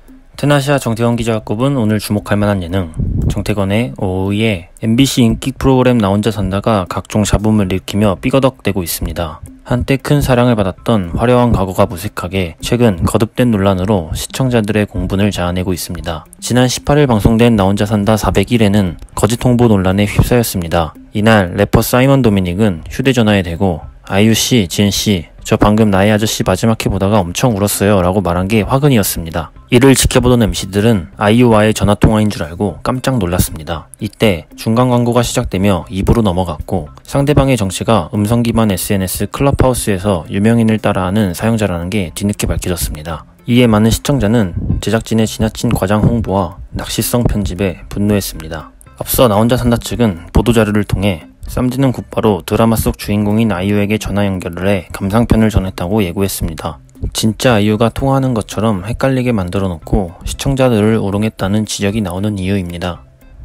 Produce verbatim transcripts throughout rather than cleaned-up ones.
테나시아 정태건 기자가 꼽은 오늘 주목할 만한 예능, 정태건의 오예. 엠비씨 인기 프로그램 나 혼자 산다가 각종 잡음을 일으키며 삐거덕대고 있습니다. 한때 큰 사랑을 받았던 화려한 과거가 무색하게 최근 거듭된 논란으로 시청자들의 공분을 자아내고 있습니다. 지난 십팔 일 방송된 나 혼자 산다 사백일 회는 거짓 홍보 논란에 휩싸였습니다. 이날 래퍼 사이먼 도미닉은 휴대전화에 대고 아이유씨, 지은씨, 저 방금 나의 아저씨 마지막 회 보다가 엄청 울었어요 라고 말한 게 화근이었습니다. 이를 지켜보던 엠씨들은 아이유와의 전화통화인 줄 알고 깜짝 놀랐습니다. 이때 중간 광고가 시작되며 이 부로 넘어갔고 상대방의 정체가 음성 기반 에스엔에스 클럽하우스에서 유명인을 따라하는 사용자라는 게 뒤늦게 밝혀졌습니다. 이에 많은 시청자는 제작진의 지나친 과장 홍보와 낚시성 편집에 분노했습니다. 앞서 나 혼자 산다 측은 보도자료를 통해 쌈지는 곧바로 드라마 속 주인공인 아이유에게 전화 연결을 해 감상편을 전했다고 예고했습니다. 진짜 아이유가 통화하는 것처럼 헷갈리게 만들어 놓고 시청자들을 오롱했다는 지적이 나오는 이유입니다.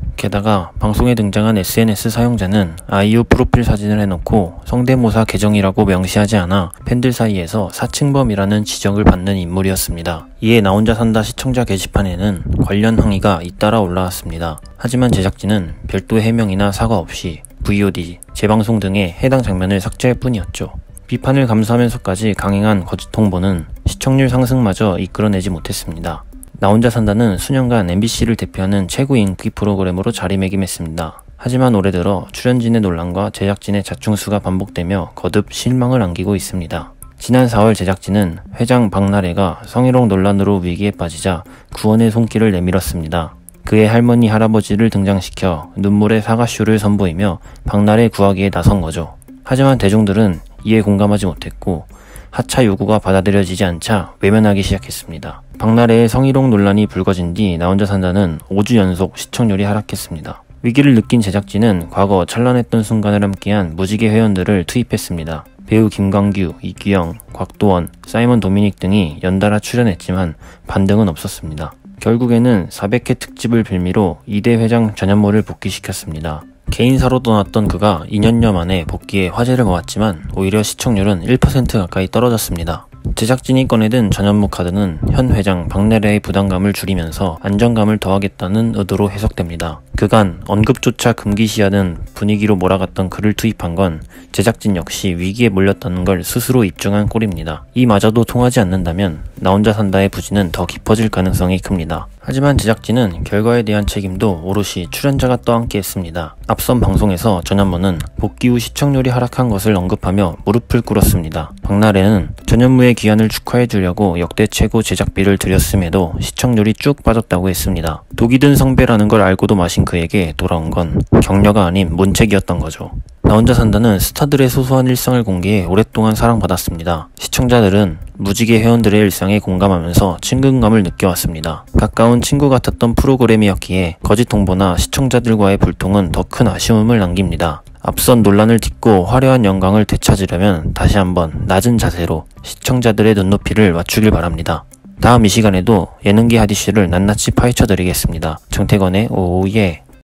게다가 방송에 등장한 에스엔에스 사용자는 아이유 프로필 사진을 해놓고 성대모사 계정이라고 명시하지 않아 팬들 사이에서 사칭범이라는 지적을 받는 인물이었습니다. 이에 나 혼자 산다 시청자 게시판에는 관련 항의가 잇따라 올라왔습니다. 하지만 제작진은 별도의 해명이나 사과 없이 브이오디, 재방송 등의 해당 장면을 삭제할 뿐이었죠. 비판을 감수하면서까지 강행한 거짓 홍보는 시청률 상승마저 이끌어내지 못했습니다. 나 혼자 산다는 수년간 엠비씨를 대표하는 최고 인기 프로그램으로 자리매김했습니다. 하지만 올해 들어 출연진의 논란과 제작진의 자충수가 반복되며 거듭 실망을 안기고 있습니다. 지난 사월 제작진은 회장 박나래가 성희롱 논란으로 위기에 빠지자 구원의 손길을 내밀었습니다. 그의 할머니 할아버지를 등장시켜 눈물의 사과쇼를 선보이며 박나래 구하기에 나선 거죠. 하지만 대중들은 이에 공감하지 못했고 하차 요구가 받아들여지지 않자 외면하기 시작했습니다. 박나래의 성희롱 논란이 불거진 뒤 나 혼자 산다는 오 주 연속 시청률이 하락했습니다. 위기를 느낀 제작진은 과거 찬란했던 순간을 함께한 무지개 회원들을 투입했습니다. 배우 김광규, 이규영, 곽도원, 사이먼 도미닉 등이 연달아 출연했지만 반등은 없었습니다. 결국에는 사백 회 특집을 빌미로 이 대 회장 전현무를 복귀시켰습니다. 개인사로 떠났던 그가 이 년여 만에 복귀에 화제를 모았지만 오히려 시청률은 일 퍼센트 가까이 떨어졌습니다. 제작진이 꺼내든 전현무 카드는 현 회장 박나래의 부담감을 줄이면서 안정감을 더하겠다는 의도로 해석됩니다. 그간 언급조차 금기시하는 분위기로 몰아갔던 그를 투입한 건 제작진 역시 위기에 몰렸다는 걸 스스로 입증한 꼴입니다. 이마저도 통하지 않는다면 나 혼자 산다의 부진은 더 깊어질 가능성이 큽니다. 하지만 제작진은 결과에 대한 책임도 오롯이 출연자가 떠안게 했습니다. 앞선 방송에서 전현무는 복귀 후 시청률이 하락한 것을 언급하며 무릎을 꿇었습니다. 박나래는 전현무의 귀환을 축하해주려고 역대 최고 제작비를 들였음에도 시청률이 쭉 빠졌다고 했습니다. 독이 든 성배라는 걸 알고도 마신 그에게 돌아온 건 격려가 아닌 문책이었던 거죠. 나 혼자 산다는 스타들의 소소한 일상을 공개해 오랫동안 사랑받았습니다. 시청자들은 무지개 회원들의 일상에 공감하면서 친근감을 느껴왔습니다. 가까운 친구 같았던 프로그램이었기에 거짓 홍보나 시청자들과의 불통은 더 큰 아쉬움을 남깁니다. 앞선 논란을 딛고 화려한 영광을 되찾으려면 다시 한번 낮은 자세로 시청자들의 눈높이를 맞추길 바랍니다. 다음 이 시간에도 예능계 핫이슈를 낱낱이 파헤쳐드리겠습니다. 정태건의 오예.